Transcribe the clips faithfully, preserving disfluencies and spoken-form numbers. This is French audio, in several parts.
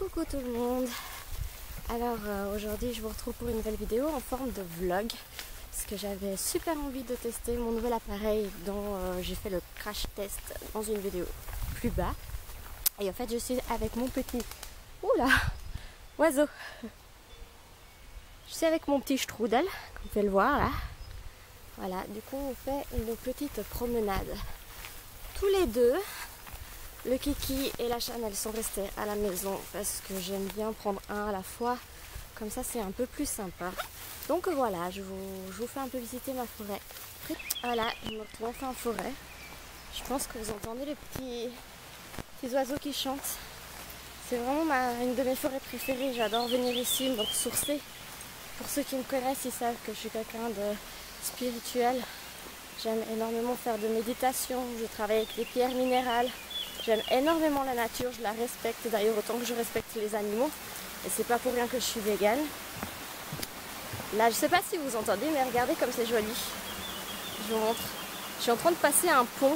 Coucou tout le monde. Alors euh, aujourd'hui je vous retrouve pour une nouvelle vidéo en forme de vlog parce que j'avais super envie de tester mon nouvel appareil dont euh, j'ai fait le crash test dans une vidéo plus bas. Et en fait je suis avec mon petit... Oula, oiseau. Je suis avec mon petit strudel, comme vous pouvez le voir là. Voilà, du coup on fait une petite promenade. Tous les deux, le Kiki et la Chanel sont restés à la maison parce que j'aime bien prendre un à la fois. Comme ça c'est un peu plus sympa. Donc voilà, je vous, je vous fais un peu visiter ma forêt. Voilà, je me retrouve enfin en forêt. Je pense que vous entendez les petits, petits oiseaux qui chantent. C'est vraiment ma, une de mes forêts préférées. J'adore venir ici me ressourcer. Pour ceux qui me connaissent, ils savent que je suis quelqu'un de spirituel. J'aime énormément faire de méditation. Je travaille avec des pierres minérales. J'aime énormément la nature, je la respecte d'ailleurs autant que je respecte les animaux. Et c'est pas pour rien que je suis végane. Là, je sais pas si vous entendez, mais regardez comme c'est joli. Je vous montre. Je suis en train de passer un pont.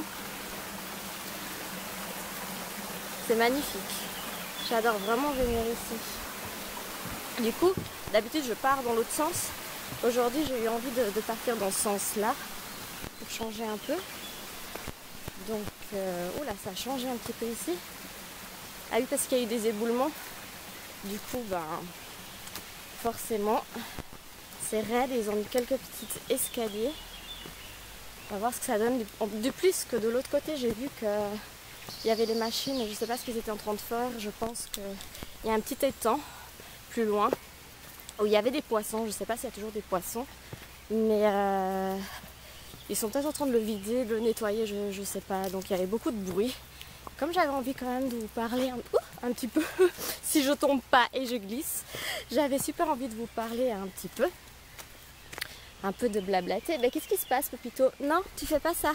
C'est magnifique. J'adore vraiment venir ici. Du coup, d'habitude je pars dans l'autre sens. Aujourd'hui, j'ai eu envie de, de partir dans ce sens-là pour changer un peu. Donc, euh, oh là, ça a changé un petit peu ici. Ah oui, parce qu'il y a eu des éboulements. Du coup, ben, forcément, c'est raide et ils ont mis quelques petits escaliers. On va voir ce que ça donne. De plus que de l'autre côté, j'ai vu qu'il y avait des machines. Je ne sais pas ce qu'ils étaient en train de faire. Je pense qu'il y a un petit étang plus loin où il y avait des poissons. Je ne sais pas s'il y a toujours des poissons. Mais... Euh, Ils sont peut-être en train de le vider, de le nettoyer, je, je sais pas. Donc il y avait beaucoup de bruit. Comme j'avais envie quand même de vous parler un, ouh, un petit peu, si je tombe pas et je glisse, j'avais super envie de vous parler un petit peu. Un peu de blablater. Mais qu'est-ce qui se passe, Pepito? Non, tu fais pas ça.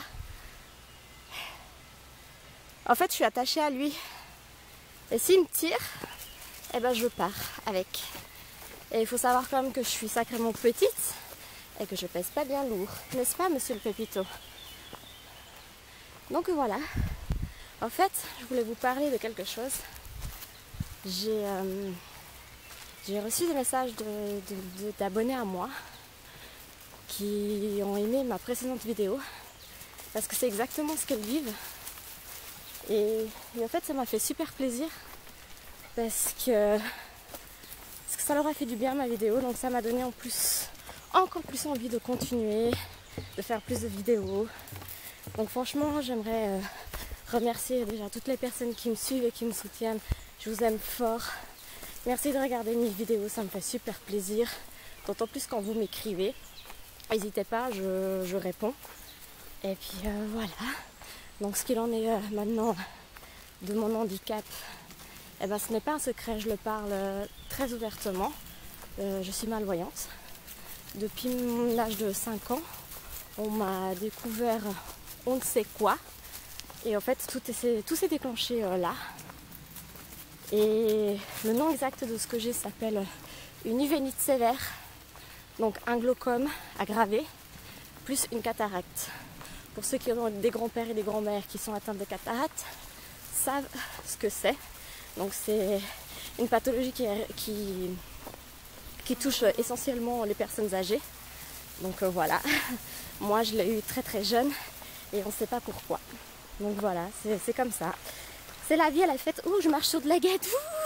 En fait, je suis attachée à lui. Et s'il me tire, eh ben je pars avec. Et il faut savoir quand même que je suis sacrément petite. Et que je pèse pas bien lourd, n'est-ce pas, monsieur le Pépito? Donc voilà. En fait, je voulais vous parler de quelque chose. J'ai euh, j'ai reçu des messages de, de, de, d'abonnés à moi qui ont aimé ma précédente vidéo parce que c'est exactement ce qu'elles vivent. Et, et en fait, ça m'a fait super plaisir parce que, parce que ça leur a fait du bien ma vidéo, donc ça m'a donné en plus... encore plus envie de continuer, de faire plus de vidéos. Donc franchement, j'aimerais euh, remercier déjà toutes les personnes qui me suivent et qui me soutiennent. Je vous aime fort. Merci de regarder mes vidéos, ça me fait super plaisir. D'autant plus quand vous m'écrivez. N'hésitez pas, je, je réponds. Et puis euh, voilà. Donc ce qu'il en est euh, maintenant de mon handicap, eh ben, ce n'est pas un secret, je le parle euh, très ouvertement. Euh, je suis malvoyante. Depuis l'âge de cinq ans, on m'a découvert on ne sait quoi. Et en fait, tout, est, tout s'est déclenché euh, là. Et le nom exact de ce que j'ai s'appelle une uvénite sévère. Donc un glaucome aggravé, plus une cataracte. Pour ceux qui ont des grands-pères et des grands-mères qui sont atteints de cataracte, savent ce que c'est. Donc c'est une pathologie qui... qui qui touche essentiellement les personnes âgées. Donc euh, voilà, moi je l'ai eu très très jeune et on ne sait pas pourquoi. Donc voilà, c'est comme ça. C'est la vie à la fête. Ouh, je marche sur de la guette.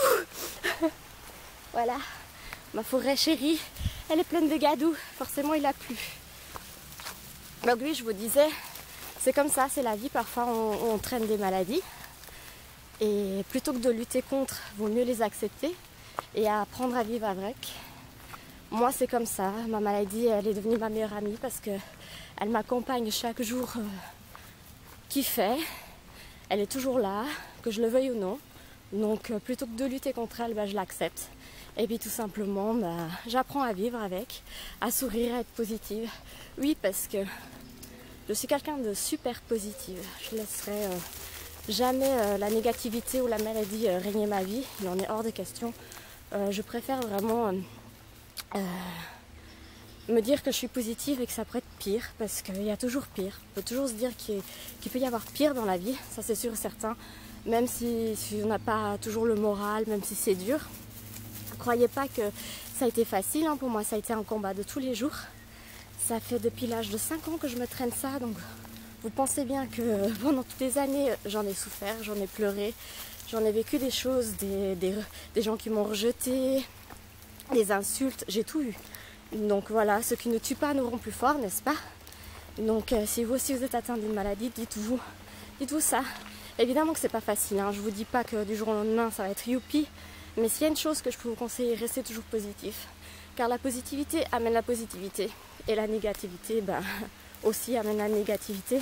Voilà, ma forêt chérie, elle est pleine de gadous. Forcément il a plu. Donc oui, je vous disais, c'est comme ça, c'est la vie. Parfois on, on traîne des maladies. Et plutôt que de lutter contre, vaut mieux les accepter et apprendre à vivre avec. Moi c'est comme ça, ma maladie elle est devenue ma meilleure amie parce qu'elle m'accompagne chaque jour euh, qui fait, elle est toujours là, que je le veuille ou non, donc euh, plutôt que de lutter contre elle, bah, je l'accepte et puis tout simplement bah, j'apprends à vivre avec, à sourire, à être positive. Oui, parce que je suis quelqu'un de super positive, je laisserai euh, jamais euh, la négativité ou la maladie euh, régner ma vie, il en est hors de question. Euh, je préfère vraiment... Euh, Euh, me dire que je suis positive et que ça pourrait être pire, parce qu'il y a toujours pire. On peut toujours se dire qu'il qu'il peut y avoir pire dans la vie, ça c'est sûr et certain. même si, si on n'a pas toujours le moral, même si c'est dur. Ne croyez pas que ça a été facile, hein. Pour moi ça a été un combat de tous les jours. Ça fait depuis l'âge de cinq ans que je me traîne ça, donc vous pensez bien que pendant toutes les années j'en ai souffert, j'en ai pleuré, j'en ai vécu des choses, des, des, des gens qui m'ont rejeté, des insultes, j'ai tout eu. Donc voilà, ce qui ne tue pas nous rend plus forts, n'est-ce pas? Donc euh, si vous aussi vous êtes atteint d'une maladie, dites-vous dites-vous ça. Évidemment que c'est pas facile, hein. Je vous dis pas que du jour au lendemain ça va être youpi, mais s'il y a une chose que je peux vous conseiller, restez toujours positif. Car la positivité amène la positivité et la négativité ben, aussi amène la négativité.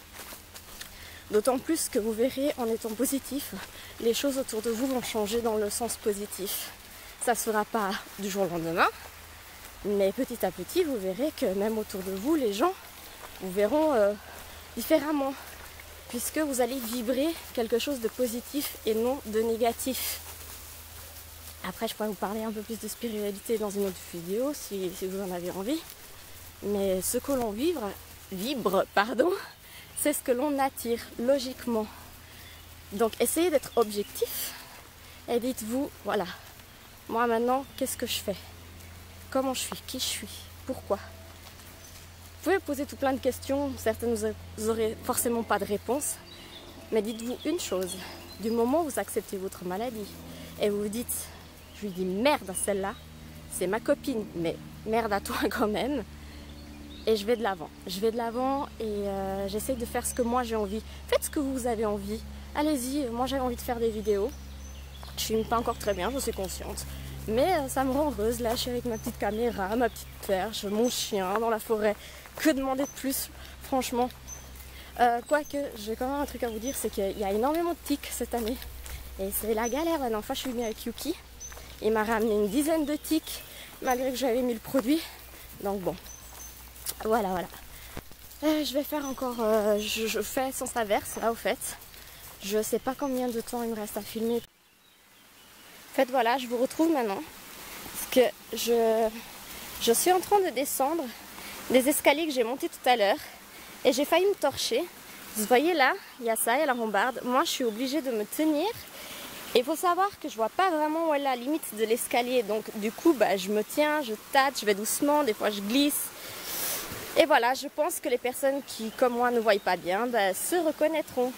D'autant plus que vous verrez, en étant positif, les choses autour de vous vont changer dans le sens positif. Ça ne se fera pas du jour au lendemain, mais petit à petit, vous verrez que même autour de vous, les gens vous verront euh, différemment, puisque vous allez vibrer quelque chose de positif et non de négatif. Après, je pourrais vous parler un peu plus de spiritualité dans une autre vidéo, si, si vous en avez envie. Mais ce que l'on vibre, vibre, pardon, c'est ce que l'on attire, logiquement. Donc, essayez d'être objectif et dites-vous, voilà, moi maintenant, qu'est-ce que je fais? Comment je suis? Qui je suis? Pourquoi? Vous pouvez poser tout plein de questions, certaines vous n'aurez forcément pas de réponse, mais dites-vous une chose, du moment où vous acceptez votre maladie et vous vous dites, je lui dis merde à celle-là, c'est ma copine, mais merde à toi quand même. Et je vais de l'avant. Je vais de l'avant et euh, j'essaie de faire ce que moi j'ai envie. Faites ce que vous avez envie. Allez-y, moi j'ai envie de faire des vidéos. Je filme pas encore très bien, je suis consciente. Mais euh, ça me rend heureuse. Là, je suis avec ma petite caméra, ma petite perche, mon chien dans la forêt. Que demander de plus, franchement. Euh, Quoique, j'ai quand même un truc à vous dire, c'est qu'il y a énormément de tiques cette année. Et c'est la galère. La dernière fois, je suis venue avec Yuki. Il m'a ramené une dizaine de tiques, malgré que j'avais mis le produit. Donc bon, voilà, voilà. Euh, je vais faire encore, euh, je, je fais sans averse, là au fait. Je sais pas combien de temps il me reste à filmer. En fait, voilà, je vous retrouve maintenant. Parce que je, je suis en train de descendre des escaliers que j'ai montés tout à l'heure. Et j'ai failli me torcher. Vous voyez là, il y a ça, il y a la rambarde. Moi, je suis obligée de me tenir. Et il faut savoir que je vois pas vraiment où est la limite de l'escalier. Donc du coup, bah, je me tiens, je tâte, je vais doucement, des fois je glisse. Et voilà, je pense que les personnes qui, comme moi, ne voient pas bien, bah, se reconnaîtront.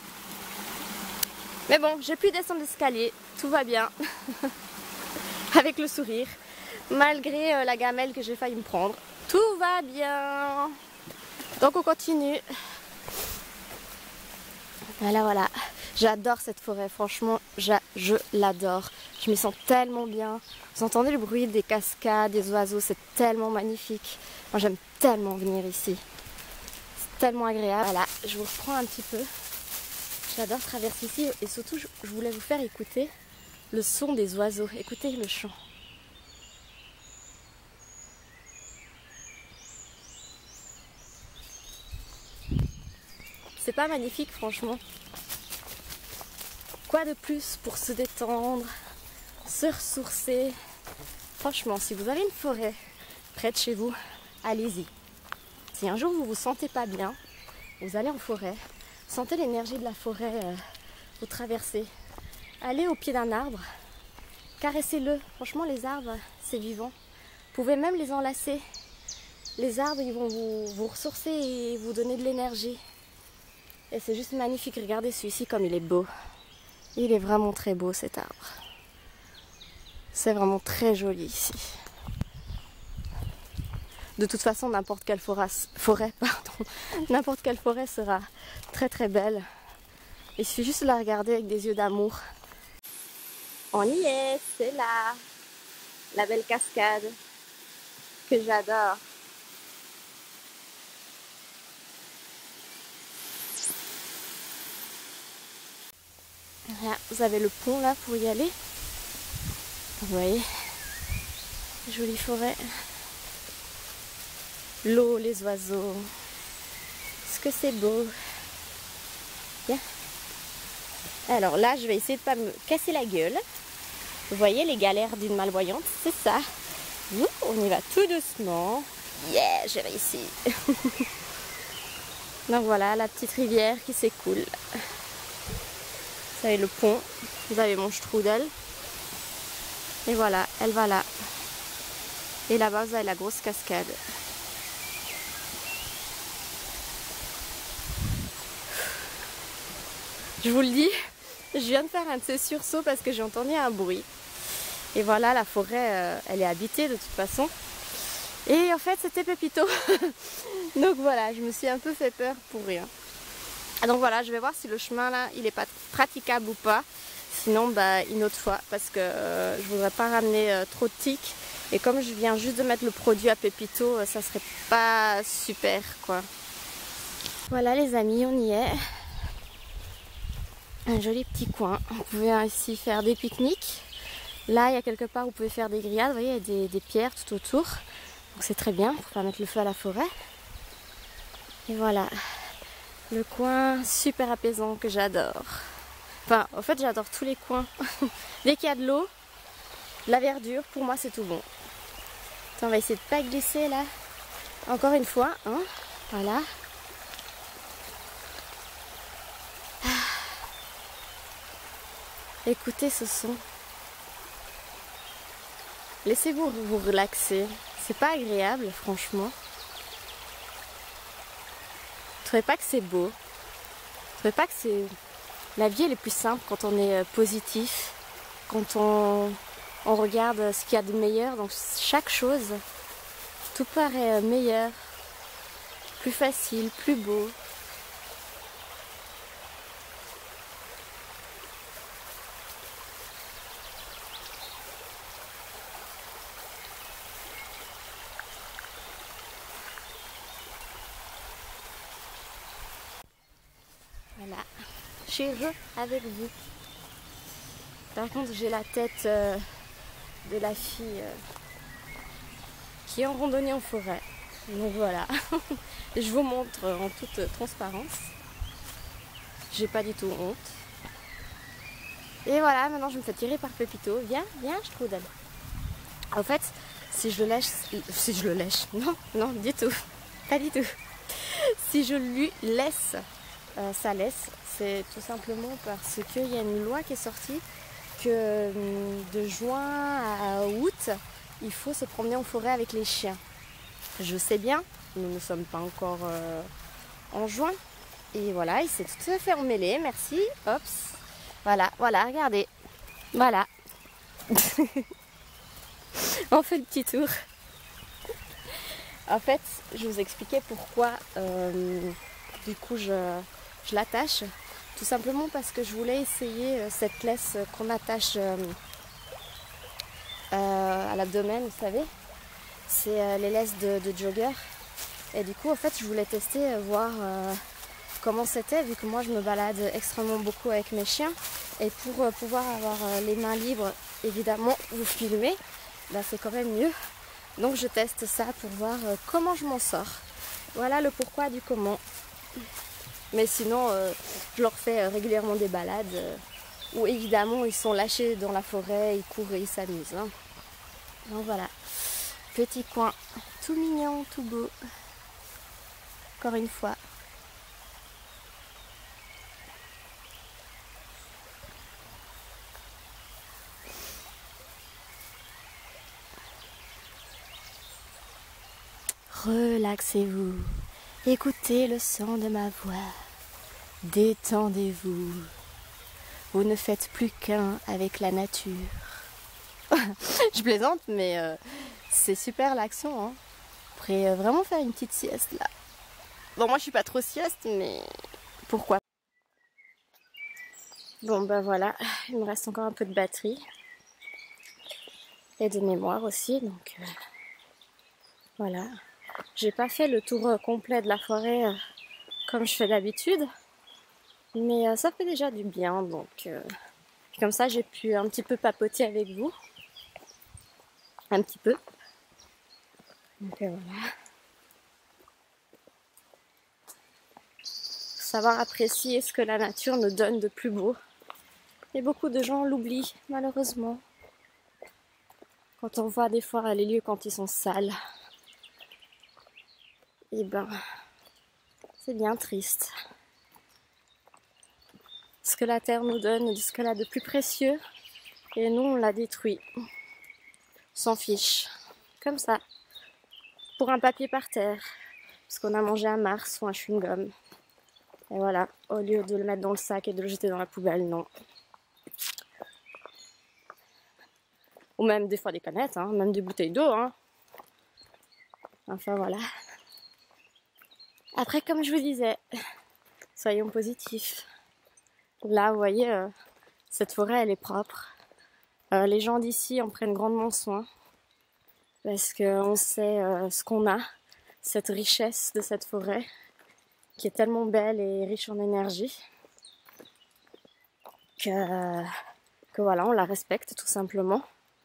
Mais bon, j'ai pu descendre l'escalier, tout va bien. Avec le sourire, malgré euh, la gamelle que j'ai failli me prendre. Tout va bien. Donc on continue. Voilà, voilà. J'adore cette forêt, franchement, je, je l'adore. Je m'y sens tellement bien. Vous entendez le bruit des cascades, des oiseaux, c'est tellement magnifique. Moi, j'aime tellement venir ici. C'est tellement agréable. Voilà, je vous reprends un petit peu. J'adore traverser ici et surtout, je, je voulais vous faire écouter le son des oiseaux. Écoutez le chant. C'est pas magnifique, franchement. Quoi de plus pour se détendre, se ressourcer? Franchement, si vous avez une forêt près de chez vous, allez-y. Si un jour vous vous sentez pas bien, vous allez en forêt, sentez l'énergie de la forêt, euh, vous traversez. Allez au pied d'un arbre, caressez-le. Franchement, les arbres, c'est vivant. Vous pouvez même les enlacer. Les arbres, ils vont vous, vous ressourcer et vous donner de l'énergie. Et c'est juste magnifique. Regardez celui-ci comme il est beau. Il est vraiment très beau cet arbre. C'est vraiment très joli ici. De toute façon, n'importe quelle forêt, forêt pardon, n'importe quelle forêt sera très très belle. Il suffit juste de la regarder avec des yeux d'amour. On y est, c'est là. La belle cascade que j'adore. Voilà, vous avez le pont là pour y aller. Vous voyez, jolie forêt. L'eau, les oiseaux. Est-ce que c'est beau? Bien. Alors là, je vais essayer de ne pas me casser la gueule. Vous voyez les galères d'une malvoyante, c'est ça. Ouh, on y va tout doucement. Yeah, j'ai réussi. Donc voilà, la petite rivière qui s'écoule. Vous avez le pont, vous avez mon strudel. Et voilà, elle va là. Et là-bas, vous avez la grosse cascade. Je vous le dis, je viens de faire un de ces sursauts parce que j'ai entendu un bruit. Et voilà, la forêt, euh, elle est habitée de toute façon. Et en fait, c'était Pépito. Donc voilà, je me suis un peu fait peur pour rien. Donc voilà, je vais voir si le chemin là, il est pas praticable ou pas. Sinon, bah, une autre fois, parce que euh, je voudrais pas ramener euh, trop de tiques. Et comme je viens juste de mettre le produit à Pépito, euh, ça serait pas super, quoi. Voilà les amis, on y est. Un joli petit coin. Vous pouvez ici faire des pique-niques. Là, il y a quelque part où vous pouvez faire des grillades. Vous voyez, il y a des, des pierres tout autour. Donc c'est très bien pour pas mettre le feu à la forêt. Et voilà, le coin super apaisant que j'adore. Enfin, en fait, j'adore tous les coins. Dès qu'il y a de l'eau, la verdure, pour moi, c'est tout bon. Attends, on va essayer de pas glisser là. Encore une fois, hein. Voilà. Écoutez ce son. Laissez-vous vous relaxer. C'est pas agréable, franchement. Vous trouvez pas que c'est beau? Vous trouvez pas que c'est... La vie, elle est plus simple quand on est positif, quand on, on regarde ce qu'il y a de meilleur dans chaque chose. Tout paraît meilleur, plus facile, plus beau. Voilà, je suis heureux avec vous. Par contre, j'ai la tête euh, de la fille euh, qui est en randonnée en forêt. Donc voilà, je vous montre en toute transparence. J'ai pas du tout honte. Et voilà, maintenant je me fais tirer par Pépito. Viens, viens, je trouve d'elle. En fait, si je le lèche, si je le lèche, non, non, du tout, pas du tout. Si je lui laisse euh, sa laisse, c'est tout simplement parce qu'il y a une loi qui est sortie que de juin à août, il faut se promener en forêt avec les chiens. Je sais bien, nous ne sommes pas encore euh, en juin. Et voilà, il s'est tout à fait emmêlé, merci. Hops. Voilà, voilà, regardez. Voilà. On fait le petit tour. En fait, je vous expliquais pourquoi euh, du coup je, je l'attache. Tout simplement parce que je voulais essayer euh, cette laisse qu'on attache euh, euh, à l'abdomen, vous savez. C'est euh, les laisses de, de jogger. Et du coup, en fait, je voulais tester, euh, voir euh, comment c'était, vu que moi je me balade extrêmement beaucoup avec mes chiens. Et pour euh, pouvoir avoir euh, les mains libres, évidemment, vous filmer, bah, c'est quand même mieux. Donc je teste ça pour voir euh, comment je m'en sors. Voilà le pourquoi du comment. Mais sinon, euh, je leur fais euh, régulièrement des balades euh, où évidemment ils sont lâchés dans la forêt, ils courent et ils s'amusent. Hein. Donc voilà, petit coin tout mignon, tout beau. Encore une fois. Relaxez-vous, écoutez le son de ma voix, détendez-vous, vous ne faites plus qu'un avec la nature. Je plaisante, mais euh, c'est super l'action, hein. Vous pourrez euh, vraiment faire une petite sieste là. Bon, moi je suis pas trop sieste, mais pourquoi? Bon ben voilà, il me reste encore un peu de batterie et de mémoire aussi, donc euh, voilà. J'ai pas fait le tour euh, complet de la forêt euh, comme je fais d'habitude, mais euh, ça fait déjà du bien, donc euh, comme ça j'ai pu un petit peu papoter avec vous, un petit peu. Donc euh, voilà. Savoir apprécier ce que la nature nous donne de plus beau. Et beaucoup de gens l'oublient, malheureusement. Quand on voit des fois les lieux quand ils sont sales, et ben, c'est bien triste. Ce que la terre nous donne, de ce qu'elle a de plus précieux. Et nous, on l'a détruit. On s'en fiche. Comme ça. Pour un papier par terre. Parce qu'on a mangé un Mars ou un chewing-gum. Et voilà, au lieu de le mettre dans le sac et de le jeter dans la poubelle, non. Ou même des fois des canettes, hein, même des bouteilles d'eau. Hein. Enfin voilà. Après, comme je vous disais, soyons positifs. Là, vous voyez, euh, cette forêt, elle est propre. Euh, les gens d'ici en prennent grandement soin. Parce qu'on sait euh, ce qu'on a, cette richesse de cette forêt. Qui est tellement belle et riche en énergie que, que voilà, on la respecte tout simplement.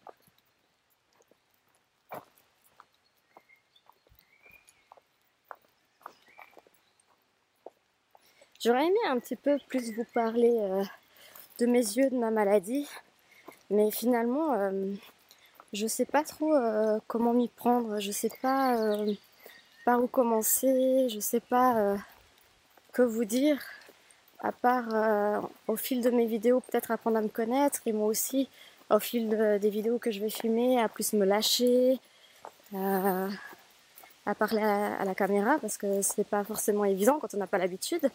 J'aurais aimé un petit peu plus vous parler euh, de mes yeux, de ma maladie, mais finalement, euh, je sais pas trop euh, comment m'y prendre, je sais pas euh, par où commencer, je sais pas... Euh, que vous dire, à part euh, au fil de mes vidéos peut-être apprendre à me connaître, et moi aussi au fil de, des vidéos que je vais filmer à plus me lâcher, euh, à parler à, à la caméra parce que c'est pas forcément évident quand on n'a pas l'habitude.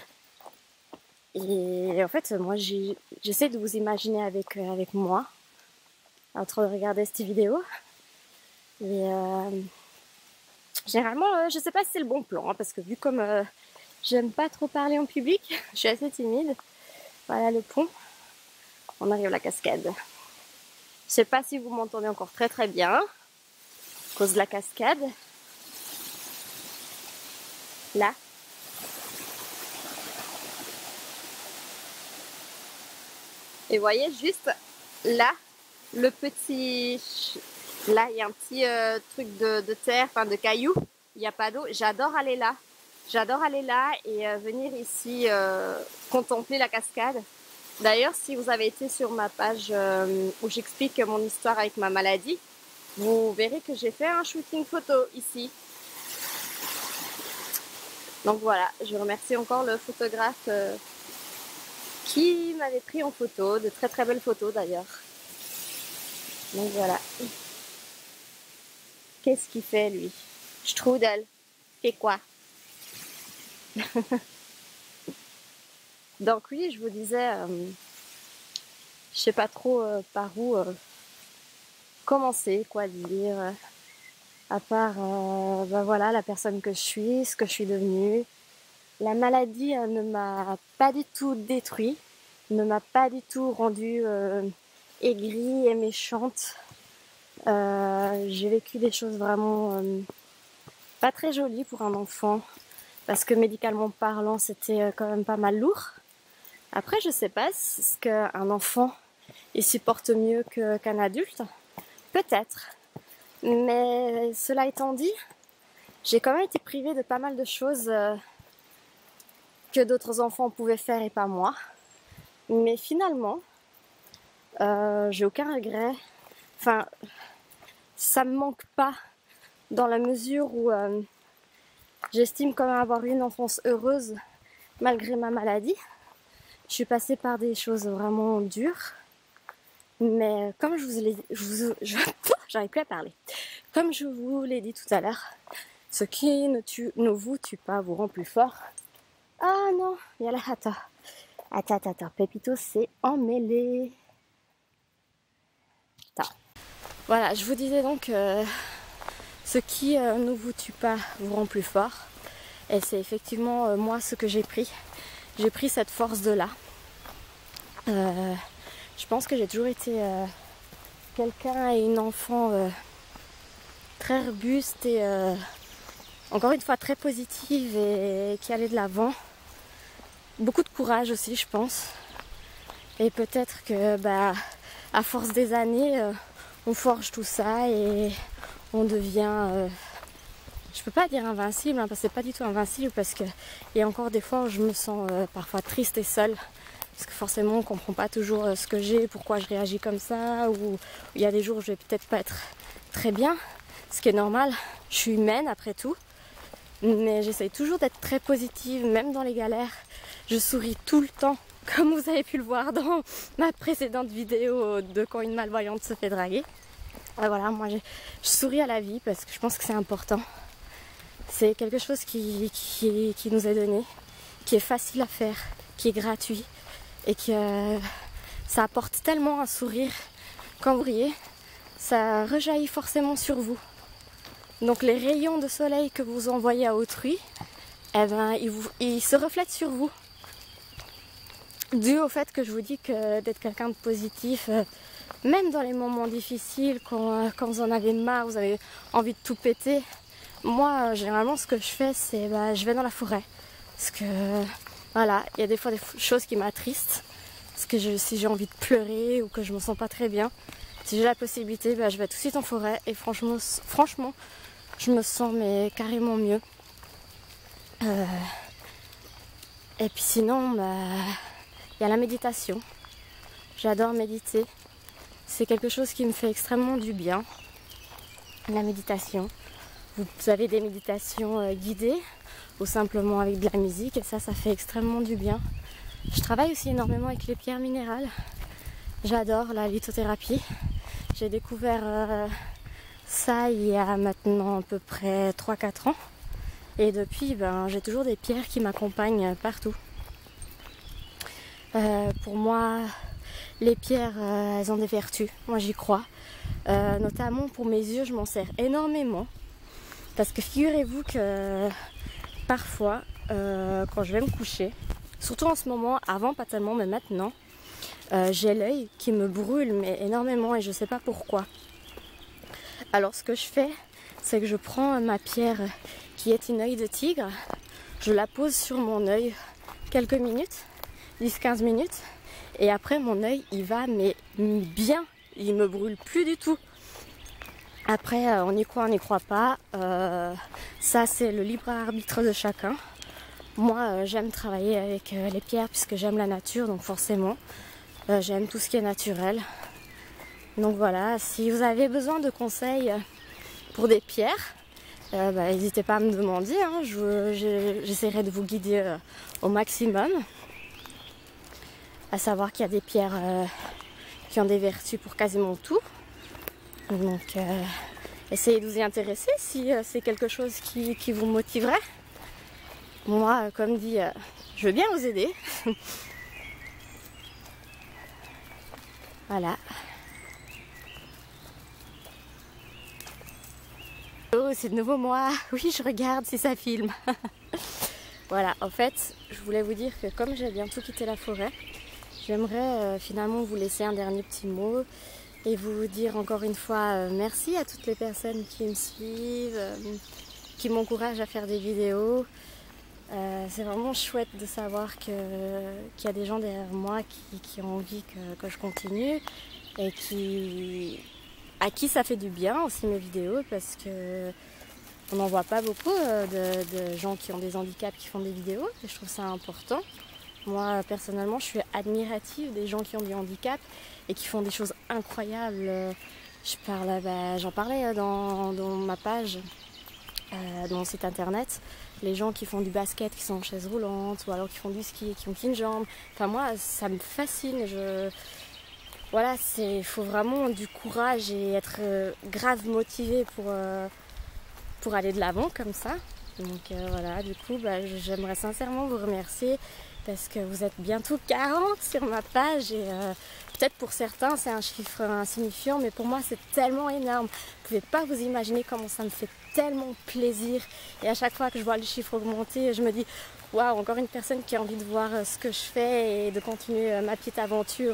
Et en fait moi j'essaie de vous imaginer avec, euh, avec moi en train de regarder cette vidéo et euh, généralement euh, je sais pas si c'est le bon plan hein, parce que vu comme euh, j'aime pas trop parler en public, je suis assez timide. Voilà le pont. On arrive à la cascade. Je sais pas si vous m'entendez encore très très bien à cause de la cascade. Là. Et voyez juste là, le petit... Là, il y a un petit euh, truc de, de terre, enfin de cailloux. Il n'y a pas d'eau. J'adore aller là. J'adore aller là et euh, venir ici euh, contempler la cascade. D'ailleurs, si vous avez été sur ma page euh, où j'explique mon histoire avec ma maladie, vous verrez que j'ai fait un shooting photo ici. Donc voilà, je remercie encore le photographe euh, qui m'avait pris en photo, de très très belles photos d'ailleurs. Donc voilà. Qu'est-ce qu'il fait lui? Strudel, fait quoi? Donc oui, je vous disais, euh, je sais pas trop euh, par où euh, commencer, quoi dire, euh, à part euh, ben voilà, la personne que je suis, ce que je suis devenue. La maladie euh, ne m'a pas du tout détruit, ne m'a pas du tout rendue euh, aigrie et méchante. Euh, j'ai vécu des choses vraiment euh, pas très jolies pour un enfant. Parce que médicalement parlant, c'était quand même pas mal lourd. Après, je sais pas, est-ce qu'un enfant, il supporte mieux que, qu'un adulte? Peut-être. Mais cela étant dit, j'ai quand même été privée de pas mal de choses euh, que d'autres enfants pouvaient faire et pas moi. Mais finalement, euh, j'ai aucun regret. Enfin, ça me manque pas dans la mesure où... Euh, j'estime quand même avoir eu une enfance heureuse malgré ma maladie. Je suis passée par des choses vraiment dures. Mais comme je vous l'ai dit, je vous, je, j'arrive plus à parler. Comme je vous l'ai dit tout à l'heure, ce qui ne, tue, ne vous tue pas vous rend plus fort. Ah non, il y a la attends. Attends, attends, attends. Pépito s'est emmêlé. Attends. Voilà, je vous disais donc... Euh, Ce qui euh, ne vous tue pas vous rend plus fort. Et c'est effectivement euh, moi ce que j'ai pris. J'ai pris cette force de là. Euh, je pense que j'ai toujours été euh, quelqu'un et une enfant euh, très robuste et euh, encore une fois très positive et qui allait de l'avant. Beaucoup de courage aussi, je pense. Et peut-être que bah, à force des années, euh, on forge tout ça et on devient, euh, je peux pas dire invincible, hein, parce que c'est pas du tout invincible, parce que il y a encore des fois où je me sens euh, parfois triste et seule, parce que forcément on comprend pas toujours euh, ce que j'ai, pourquoi je réagis comme ça, ou il y a des jours où je vais peut-être pas être très bien, ce qui est normal, je suis humaine après tout, mais j'essaye toujours d'être très positive, même dans les galères, je souris tout le temps, comme vous avez pu le voir dans ma précédente vidéo de quand une malvoyante se fait draguer. Et voilà, moi je, je souris à la vie parce que je pense que c'est important. C'est quelque chose qui, qui, qui nous est donné, qui est facile à faire, qui est gratuit et qui euh, ça apporte tellement un sourire. Quand vous riez, ça rejaillit forcément sur vous. Donc les rayons de soleil que vous envoyez à autrui, eh ben, ils, vous, ils se reflètent sur vous. Dû au fait que je vous dis que d'être quelqu'un de positif, euh, même dans les moments difficiles, quand, euh, quand vous en avez marre, vous avez envie de tout péter, moi, euh, généralement, ce que je fais, c'est bah, je vais dans la forêt. Parce que, euh, voilà, il y a des fois des choses qui m'attristent. Parce que je, si j'ai envie de pleurer ou que je me sens pas très bien, si j'ai la possibilité, bah, je vais tout de suite en forêt. Et franchement, franchement je me sens mais carrément mieux. Euh, et puis sinon, bah, il y a la méditation. J'adore méditer. C'est quelque chose qui me fait extrêmement du bien. La méditation. Vous avez des méditations euh, guidées ou simplement avec de la musique. Et ça, ça fait extrêmement du bien. Je travaille aussi énormément avec les pierres minérales. J'adore la lithothérapie. J'ai découvert euh, ça il y a maintenant à peu près trois quatre ans. Et depuis, ben, j'ai toujours des pierres qui m'accompagnent partout. Euh, pour moi, les pierres, euh, elles ont des vertus. Moi, j'y crois. Euh, notamment pour mes yeux, je m'en sers énormément. Parce que figurez-vous que parfois, euh, quand je vais me coucher, surtout en ce moment, avant pas tellement, mais maintenant, euh, j'ai l'œil qui me brûle mais énormément et je ne sais pas pourquoi. Alors ce que je fais, c'est que je prends ma pierre qui est une œil de tigre, je la pose sur mon œil quelques minutes, dix à quinze minutes, et après mon œil il va mais bien, il me brûle plus du tout. Après, euh, on y croit, on n'y croit pas. Euh, ça, c'est le libre arbitre de chacun. Moi, euh, j'aime travailler avec euh, les pierres puisque j'aime la nature, donc forcément, euh, j'aime tout ce qui est naturel. Donc voilà, si vous avez besoin de conseils pour des pierres, euh, bah, n'hésitez pas à me demander. Hein, je, je, j'essaierai de vous guider euh, au maximum. À savoir qu'il y a des pierres euh, qui ont des vertus pour quasiment tout. Donc, euh, essayez de vous y intéresser si euh, c'est quelque chose qui, qui vous motiverait. Moi, euh, comme dit, euh, je veux bien vous aider. Voilà. Oh, c'est de nouveau moi. Oui, je regarde si ça filme. Voilà, en fait, je voulais vous dire que comme j'ai bientôt quitté la forêt, j'aimerais euh, finalement vous laisser un dernier petit mot. Et vous dire encore une fois euh, merci à toutes les personnes qui me suivent, euh, qui m'encouragent à faire des vidéos. Euh, c'est vraiment chouette de savoir que, qu'il y a des gens derrière moi qui, qui ont envie que, que je continue et qui, à qui ça fait du bien aussi mes vidéos parce que on n'en voit pas beaucoup euh, de, de gens qui ont des handicaps qui font des vidéos et je trouve ça important. Moi, personnellement, je suis admirative des gens qui ont des handicaps et qui font des choses incroyables. Je parle, bah, j'en parlais dans, dans ma page, euh, dans mon site internet. Les gens qui font du basket, qui sont en chaise roulante, ou alors qui font du ski, qui ont qu'une jambe. Enfin, moi, ça me fascine. Je... Voilà, il faut vraiment du courage et être euh, grave motivé pour, euh, pour aller de l'avant comme ça. Donc euh, voilà, du coup, bah, j'aimerais sincèrement vous remercier. Parce que vous êtes bientôt quarante sur ma page et euh, peut-être pour certains c'est un chiffre insignifiant mais pour moi c'est tellement énorme. Vous ne pouvez pas vous imaginer comment ça me fait tellement plaisir et à chaque fois que je vois le chiffre augmenter je me dis waouh, encore une personne qui a envie de voir ce que je fais et de continuer ma petite aventure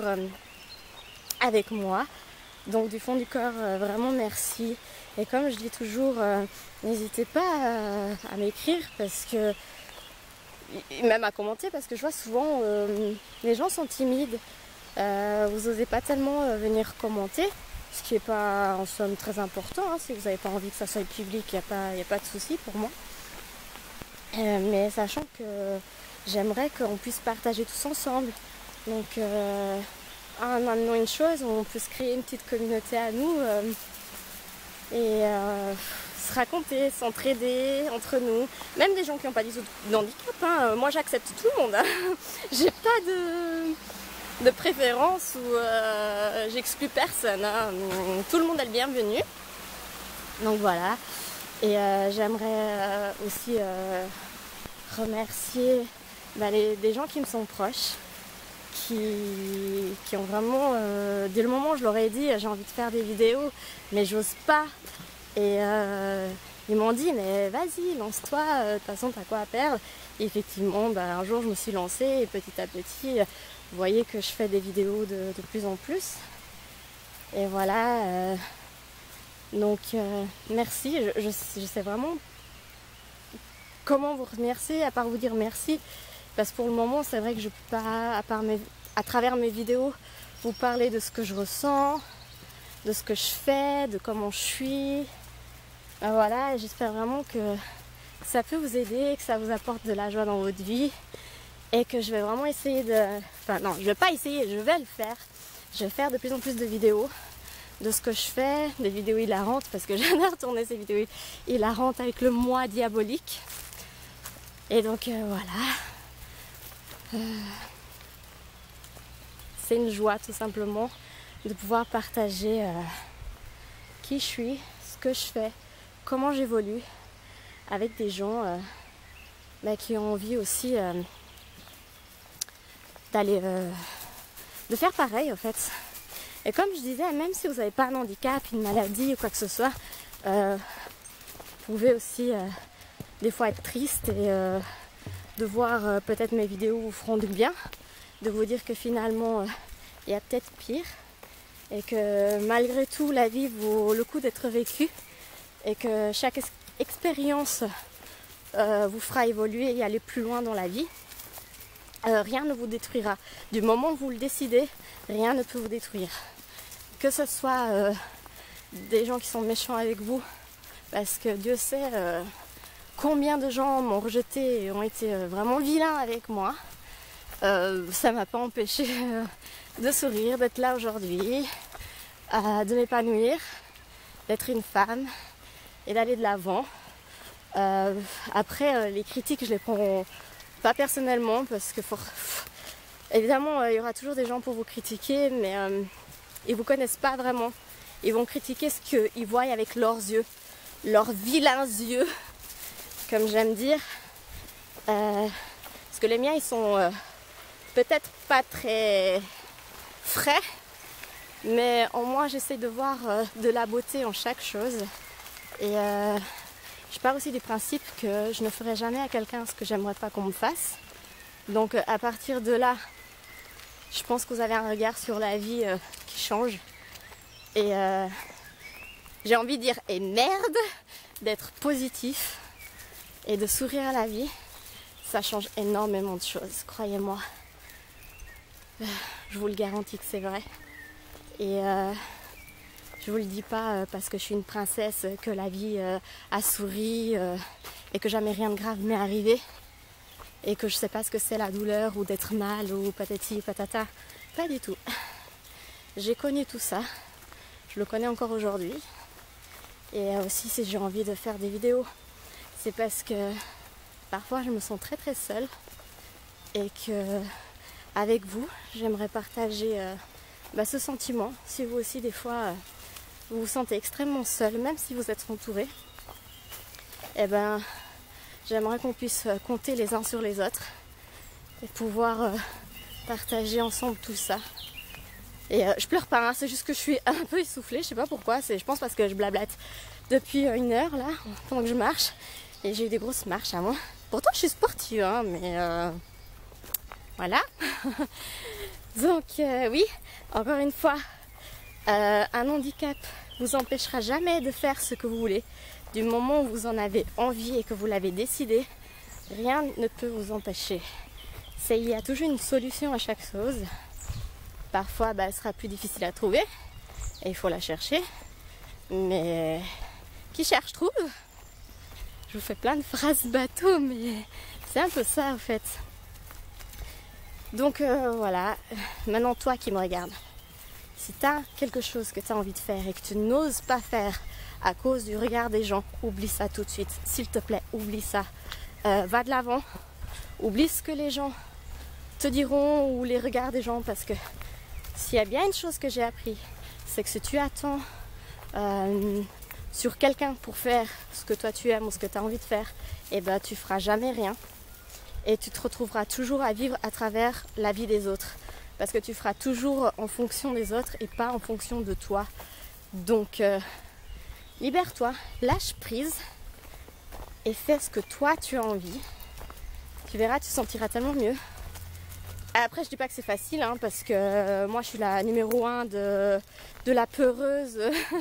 avec moi. Donc du fond du corps vraiment merci et comme je dis toujours n'hésitez pas à, à m'écrire parce que et même à commenter parce que je vois souvent euh, les gens sont timides, euh, vous n'osez pas tellement euh, venir commenter, ce qui n'est pas en somme très important, hein, si vous n'avez pas envie que ça soit public, il n'y a pas, y a pas de souci pour moi. Euh, mais sachant que j'aimerais qu'on puisse partager tous ensemble, donc euh, en amenant une chose, on peut se créer une petite communauté à nous, euh, et euh, se raconter, s'entraider entre nous, même des gens qui n'ont pas du tout d'handicap. Hein. Moi j'accepte tout le monde, hein. J'ai pas de, de préférence ou euh, j'exclus personne, hein. Tout le monde est le bienvenu. Donc voilà, et euh, j'aimerais euh, aussi euh, remercier bah, les, des gens qui me sont proches, qui, qui ont vraiment, euh, dès le moment où je leur ai dit j'ai envie de faire des vidéos, mais j'ose pas. Et euh, ils m'ont dit mais vas-y, lance-toi, de toute façon t'as quoi à perdre. Et effectivement, bah, un jour je me suis lancée et petit à petit, vous voyez que je fais des vidéos de, de plus en plus. Et voilà, euh, donc euh, merci, je, je, je sais vraiment comment vous remercier, à part vous dire merci. Parce que pour le moment, c'est vrai que je peux pas, à, part mes, à travers mes vidéos, vous parler de ce que je ressens, de ce que je fais, de comment je suis. Ben voilà, et j'espère vraiment que ça peut vous aider, que ça vous apporte de la joie dans votre vie. Et que je vais vraiment essayer de... Enfin non, je vais pas essayer, je vais le faire. Je vais faire de plus en plus de vidéos de ce que je fais, des vidéos hilarantes, parce que j'adore tourner ces vidéos hilarantes avec le moi diabolique. Et donc euh, voilà. Euh, c'est une joie tout simplement de pouvoir partager euh, qui je suis, ce que je fais, comment j'évolue avec des gens euh, bah, qui ont envie aussi euh, d'aller euh, de faire pareil en fait. Et comme je disais, même si vous n'avez pas un handicap, une maladie ou quoi que ce soit, euh, vous pouvez aussi euh, des fois être triste et euh, de voir euh, peut-être mes vidéos vous feront du bien, de vous dire que finalement euh, il y a peut-être pire et que malgré tout la vie vaut le coup d'être vécue et que chaque ex- expérience euh, vous fera évoluer et aller plus loin dans la vie. Euh, rien ne vous détruira. Du moment où vous le décidez, rien ne peut vous détruire. Que ce soit euh, des gens qui sont méchants avec vous, parce que Dieu sait euh, combien de gens m'ont rejeté et ont été euh, vraiment vilains avec moi. Euh, ça ne m'a pas empêché euh, de sourire, d'être là aujourd'hui, euh, de m'épanouir, d'être une femme et d'aller de l'avant. Euh, après, euh, les critiques, je les prends pas personnellement parce que faut... évidemment, euh, il y aura toujours des gens pour vous critiquer, mais euh, ils vous connaissent pas vraiment. Ils vont critiquer ce qu'ils voient avec leurs yeux, leurs vilains yeux, comme j'aime dire. Euh, parce que les miens, ils sont euh, peut-être pas très frais, mais au moins j'essaie de voir euh, de la beauté en chaque chose. Et euh, je pars aussi du principe que je ne ferai jamais à quelqu'un ce que j'aimerais pas qu'on me fasse. Donc à partir de là, je pense que vous avez un regard sur la vie euh, qui change. Et euh, j'ai envie de dire, et merde, d'être positif et de sourire à la vie. Ça change énormément de choses, croyez-moi. Euh, je vous le garantis que c'est vrai. Et euh, je vous le dis pas euh, parce que je suis une princesse, que la vie euh, a souri euh, et que jamais rien de grave m'est arrivé. Et que je sais pas ce que c'est la douleur ou d'être mal ou patati patata. Pas du tout. J'ai connu tout ça. Je le connais encore aujourd'hui. Et aussi si j'ai envie de faire des vidéos, c'est parce que parfois je me sens très très seule. Et que avec vous, j'aimerais partager euh, bah, ce sentiment. Si vous aussi des fois euh, vous vous sentez extrêmement seul, même si vous êtes entouré, et ben j'aimerais qu'on puisse compter les uns sur les autres et pouvoir euh, partager ensemble tout ça. Et euh, je pleure pas, hein, c'est juste que je suis un peu essoufflée, je sais pas pourquoi, c'est, je pense parce que je blablate depuis une heure là, pendant que je marche, et j'ai eu des grosses marches à moi. Pourtant je suis sportive, hein, mais euh, voilà. Donc euh, oui, encore une fois, euh, un handicap vous empêchera jamais de faire ce que vous voulez. Du moment où vous en avez envie et que vous l'avez décidé, rien ne peut vous empêcher. C'est, il y a toujours une solution à chaque chose. Parfois, bah, elle sera plus difficile à trouver et il faut la chercher. Mais qui cherche trouve. Je vous fais plein de phrases bateau, mais c'est un peu ça en fait. Donc euh, voilà. Maintenant, toi qui me regardes, Si tu as quelque chose que tu as envie de faire et que tu n'oses pas faire à cause du regard des gens, oublie ça tout de suite. S'il te plaît, oublie ça. Euh, va de l'avant. Oublie ce que les gens te diront ou les regards des gens, parce que s'il y a bien une chose que j'ai appris, c'est que si tu attends euh, sur quelqu'un pour faire ce que toi tu aimes ou ce que tu as envie de faire, eh ben tu feras jamais rien et tu te retrouveras toujours à vivre à travers la vie des autres, parce que tu feras toujours en fonction des autres et pas en fonction de toi. Donc euh, libère-toi, lâche prise et fais ce que toi tu as envie. Tu verras, tu te sentiras tellement mieux. Après, je dis pas que c'est facile, hein, parce que euh, moi je suis la numéro un de, de la peureuse.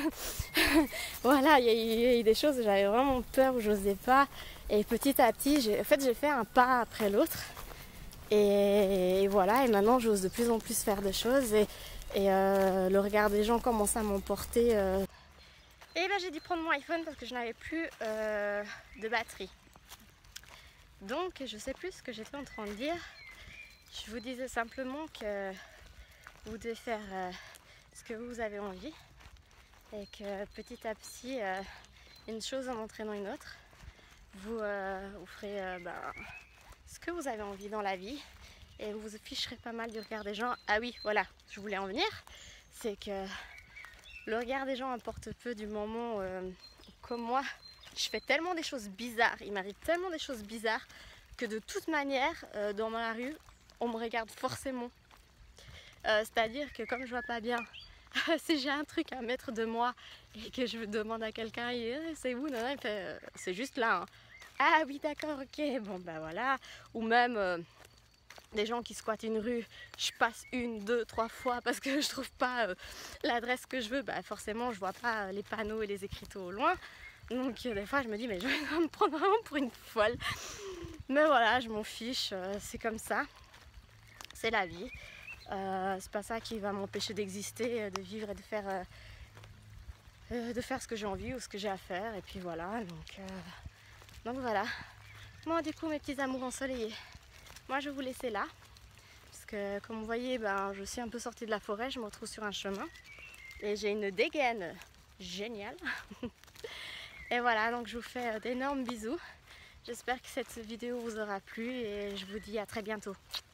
Voilà, il y, y a eu des choses où j'avais vraiment peur, où j'osais pas. Et petit à petit, j'ai, en fait, j'ai fait un pas après l'autre. Et, et voilà, et maintenant j'ose de plus en plus faire des choses. Et, et euh, le regard des gens commence à m'emporter. Euh... Et là, j'ai dû prendre mon iPhone parce que je n'avais plus euh, de batterie. Donc, je sais plus ce que j'étais en train de dire. Je vous disais simplement que vous devez faire euh, ce que vous avez envie et que petit à petit, euh, une chose en entraînant une autre, vous, euh, vous ferez euh, ben, ce que vous avez envie dans la vie et vous vous ficherez pas mal du regard des gens. Ah oui, voilà, je voulais en venir, c'est que le regard des gens importe peu du moment euh, comme moi, je fais tellement des choses bizarres, il m'arrive tellement des choses bizarres que de toute manière, euh, dans la rue, on me regarde forcément. Euh, C'est-à-dire que comme je vois pas bien, si j'ai un truc à mettre de moi et que je demande à quelqu'un, eh, c'est où? Non, non, il fait, euh, c'est juste là. Hein. Ah oui, d'accord, ok, bon ben voilà. Ou même euh, des gens qui squattent une rue, je passe une, deux, trois fois parce que je trouve pas euh, l'adresse que je veux. Bah forcément, je vois pas euh, les panneaux et les écriteaux au loin. Donc euh, des fois, je me dis, mais je vais me prendre vraiment pour une folle. Mais voilà, je m'en fiche, euh, c'est comme ça. C'est la vie. Euh, c'est pas ça qui va m'empêcher d'exister, de vivre et de faire, euh, euh, de faire ce que j'ai envie ou ce que j'ai à faire. Et puis voilà, donc, euh, donc voilà. Moi du coup mes petits amours ensoleillés, moi je vais vous laisser là. Parce que comme vous voyez, ben, je suis un peu sortie de la forêt, je me retrouve sur un chemin. Et j'ai une dégaine géniale. Et voilà, donc je vous fais d'énormes bisous. J'espère que cette vidéo vous aura plu et je vous dis à très bientôt.